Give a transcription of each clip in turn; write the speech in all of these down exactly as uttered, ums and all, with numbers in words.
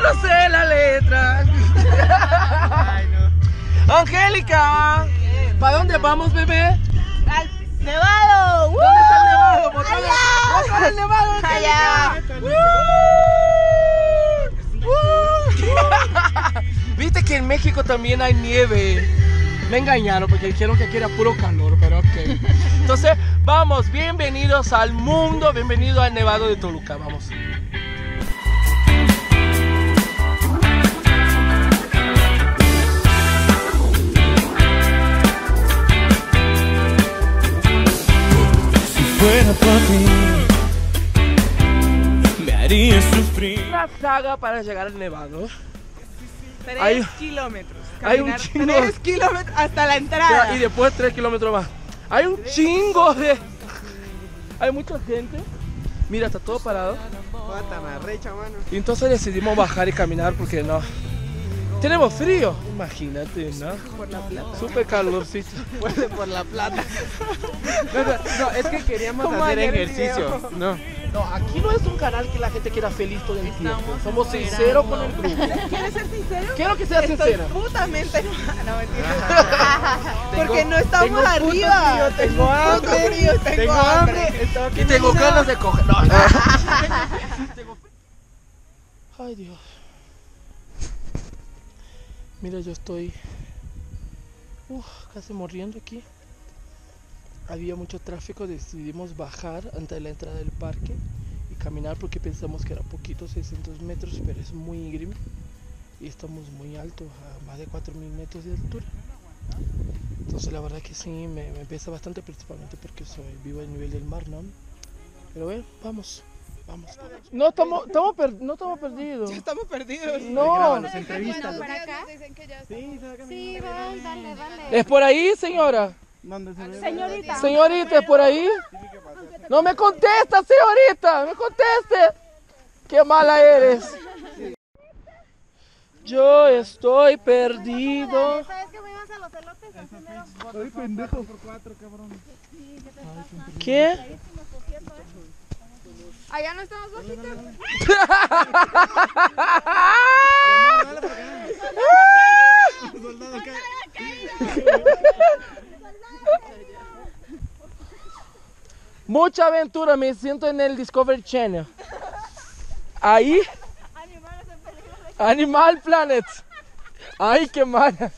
no sé la letra. Ay, no. Angélica, ¿para dónde vamos, bebé? Al Nevado. ¿Dónde está el Nevado? Mostrale- Allá. mostrale el Nevado, Angélica. Allá. ¡Uh! ¡Uh! Viste que en México también hay nieve. Me engañaron porque dijeron que aquí era puro calor, pero ok. Entonces, vamos, bienvenidos al mundo, bienvenidos al Nevado de Toluca, vamos. Si fuera por mí, me haría sufrir. Una saga para llegar al Nevado. Tres Hay- kilómetros. hay un Caminar chingo. Tres kilómetros hasta la entrada. Y después tres kilómetros más. Hay un chingo de... Hay mucha gente. Mira, está todo parado. Pata, me arrecha, mano. Y entonces decidimos bajar y caminar porque no. Tenemos frío. Imagínate, ¿no? Por la plata. Súper calorcito. Fuerte por la plata. No, no, no, es que queríamos Como hacer ayer el ejercicio. video. No. No, aquí no es un canal que la gente quiera feliz todo el tiempo. Estamos Somos esperando. sinceros con el grupo. ¿Quieres ser sincero? Quiero que seas Estoy sincera. putamente enojada. No, mentira. Porque no estamos tengo puto arriba. frío, tengo puto hambre, frío, tengo, Tengo hambre. hambre. estaba aquí Y tengo mirando. ganas de coger. No, no. Ay, Dios. Mira, yo estoy uf, casi muriendo aquí. Había mucho tráfico, decidimos bajar antes de la entrada del parque y caminar porque pensamos que era poquito, seiscientos metros, pero es muy íngreme y estamos muy alto, a más de cuatro mil metros de altura. Entonces la verdad que sí, me, me pesa bastante, principalmente porque soy vivo al nivel del mar, ¿no? Pero bueno, vamos, vamos. vamos. No estamos, estamos per- no estamos perdidos. Ya estamos perdidos. No, Las entrevistas. ¿Para acá? Sí, Sí, van, dale, dale. ¿es por ahí, señora? ¿Dónde se ve? Señorita. Señorita, ¿es por ahí? No me contesta, señorita, me conteste. Qué mala eres. Yo estoy perdido. ¿Sabes que me ibas a los elotes al primero? Ay, pendejo. Por cuatro, cabrón. ¿Qué? Allá no estamos bajitos. Soldado acá. Mucha aventura, me siento en el Discovery Channel. Ahí. Animal Planet. Ay, qué mala.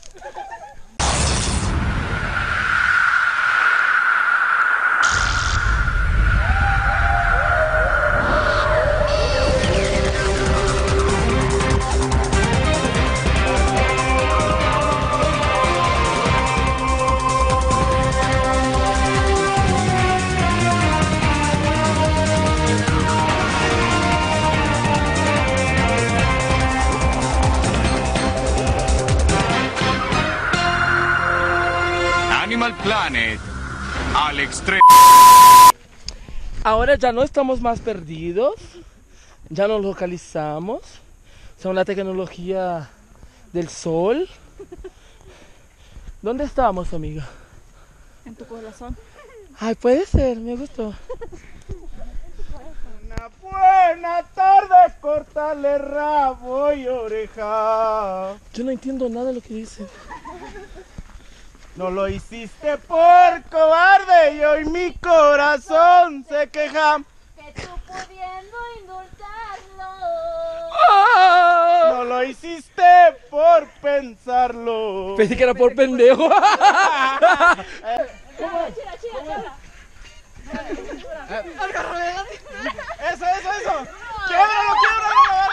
Animal Planet al extremo. Ahora ya no estamos más perdidos. Ya nos localizamos. Son la tecnología del sol. ¿Dónde estamos, amiga? En tu corazón. Ay, puede ser, me gustó. Una buena tarde, cortale rabo y oreja. Yo no entiendo nada de lo que dicen. No lo hiciste por cobarde y hoy mi corazón se queja. Que tú pudiendo indultarlo. No lo hiciste por pensarlo. Pensé que era por pendejo. Chira, chira, chira. Eso, eso, eso. Quiebralo, quiebralo.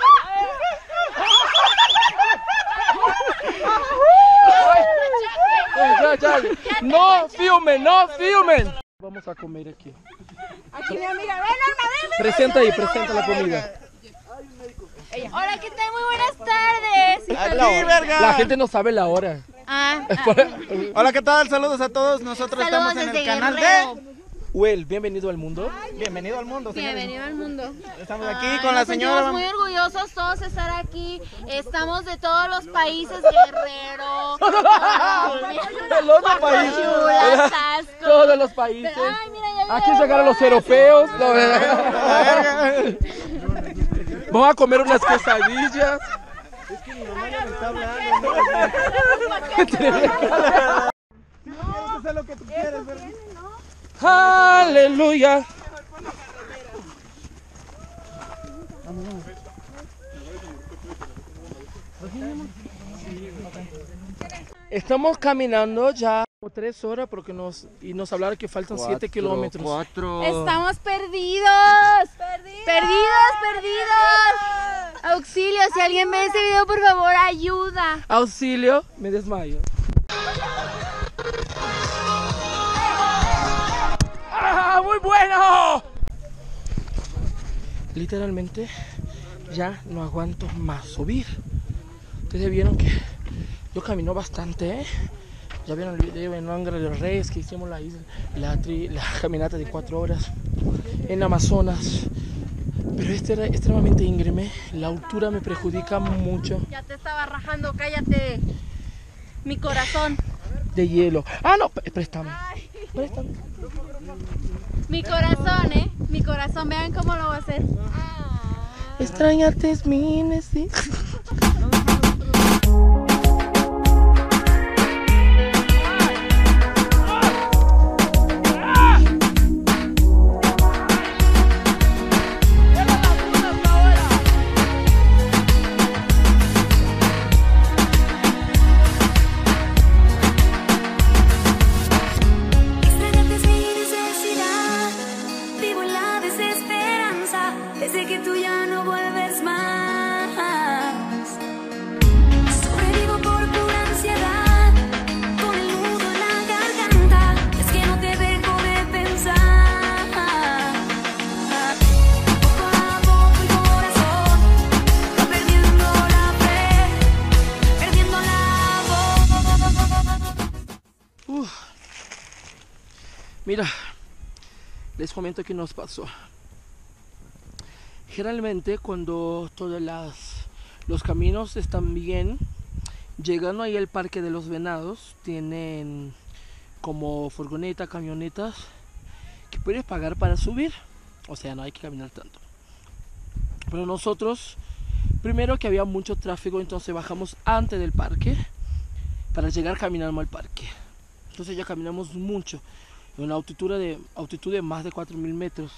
Ya, ya. No filmen, no filmen. Vamos a comer aquí. Aquí mi amiga. Ven, Norma, ven, ven. Presenta ahí, presenta la comida. Hola, ¿qué tal? Muy buenas tardes. Aquí, verga. La gente no sabe la hora. Ah, Hola, ¿qué tal? Saludos a todos. Nosotros saludos estamos en el desde canal Guerrero. de Well, bienvenido al mundo. Bienvenido al mundo, señores. Bienvenido al mundo. Estamos aquí Ay, con la nos señora. sentimos muy orgullosos todos de estar aquí. Estamos de todos los países, Guerrero, El otro país. Tapachula, Tasco. Todos los países. Ay, mira, ya Aquí veo. llegaron los europeos. No, Vamos a comer unas quesadillas. Es que mi mamá ya me está hablando. No, no sé lo que tú quieres, ¿verdad? Aleluya. Estamos caminando ya como tres horas porque nos y nos hablaron que faltan siete kilómetros. Cuatro. Estamos perdidos. Perdidos. Perdidos, perdidos. Auxilio, si alguien ve este video, por favor, ayuda. Auxilio, me desmayo. ¡Ah, muy bueno! Literalmente ya no aguanto más subir. Ustedes vieron que yo camino bastante, ¿eh? Ya vieron el video en Angra de los Reyes que hicimos la, isla, la, tri, la caminata de cuatro horas en Amazonas. Pero este era extremadamente íngreme, la altura me perjudica mucho. Ya te estaba rajando, cállate. Mi corazón. De hielo. Ah, no, préstame. Préstame. Mi corazón, ¿eh? Mi corazón, vean cómo lo voy a hacer. Extrañarte es mi sí. Desde que tú ya no vuelves más, sobrevivo por pura ansiedad, con el nudo en la garganta, es que no te dejo de pensar. Poco a poco el corazón va perdiendo la fe, perdiendo la voz. Uf. Mira, les comento qué nos pasó. Generalmente cuando todos las, los caminos están bien, llegando ahí al Parque de los Venados, tienen como furgoneta, camionetas que puedes pagar para subir. O sea, no hay que caminar tanto. Pero nosotros, primero que había mucho tráfico, entonces bajamos antes del parque para llegar caminando al parque. Entonces ya caminamos mucho, en una altitud de, altitud de más de cuatro mil metros.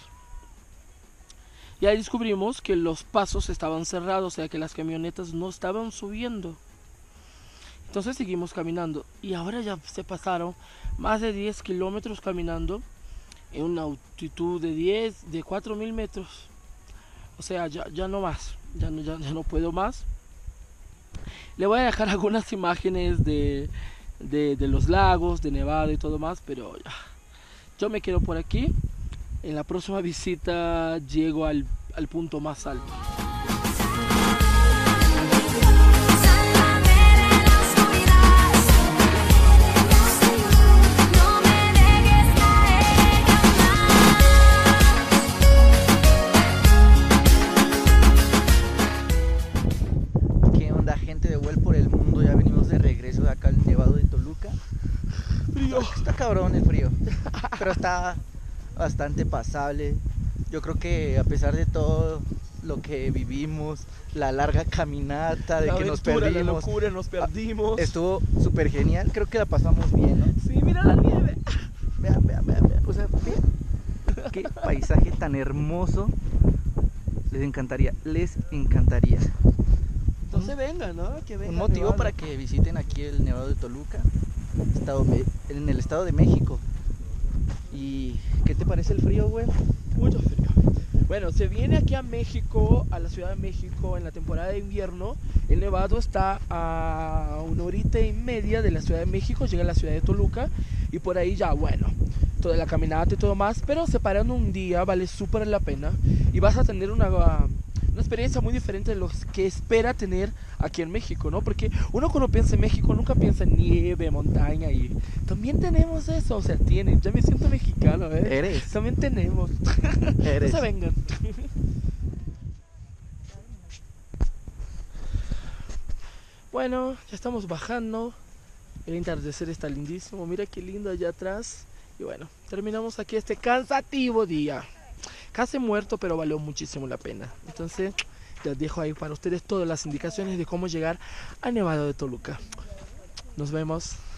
Y ahí descubrimos que los pasos estaban cerrados, o sea que las camionetas no estaban subiendo. Entonces seguimos caminando y ahora ya se pasaron más de diez kilómetros caminando en una altitud de diez, de cuatro mil metros. O sea, ya, ya no más, ya no, ya, ya no puedo más. Le voy a dejar algunas imágenes de, de, de los lagos, de Nevada y todo más, pero ya. Yo me quedo por aquí. En la próxima visita llego al, al punto más alto. ¿Qué onda, gente de Vuel por el Mundo? Ya venimos de regreso de acá al Nevado de Toluca. Frío. Está, está cabrón el frío, pero está bastante pasable. Yo creo que a pesar de todo lo que vivimos, la larga caminata, de La que nos aventura, la perdimos, locura, nos perdimos. estuvo súper genial. Creo que la pasamos bien, ¿no? Sí, mira la nieve. Vean, vean, vean, vean. O sea, vean qué paisaje tan hermoso. Les encantaría, les encantaría. Entonces vengan, ¿no? Que vengan. Un motivo para que visiten aquí el Nevado de Toluca, estado, en el Estado de México. ¿Y qué te parece el frío, güey? Mucho frío. Bueno, se viene aquí a México, a la Ciudad de México, en la temporada de invierno. El Nevado está a una horita y media de la Ciudad de México, llega a la Ciudad de Toluca y por ahí ya, bueno, toda la caminata y todo más, pero separando un día vale súper la pena y vas a tener una, una experiencia muy diferente de lo que espera tener aquí en México, ¿no? Porque uno cuando piensa en México nunca piensa en nieve, montaña y también tenemos eso, o sea, tienen, ya me siento mexicano, ¿eh? Eres. También tenemos. Eres. No se vengan. Bueno, ya estamos bajando. El atardecer está lindísimo. Mira qué lindo allá atrás. Y bueno, terminamos aquí este cansativo día. Casi muerto, pero valió muchísimo la pena. Entonces, les dejo ahí para ustedes todas las indicaciones de cómo llegar a Nevado de Toluca. Nos vemos.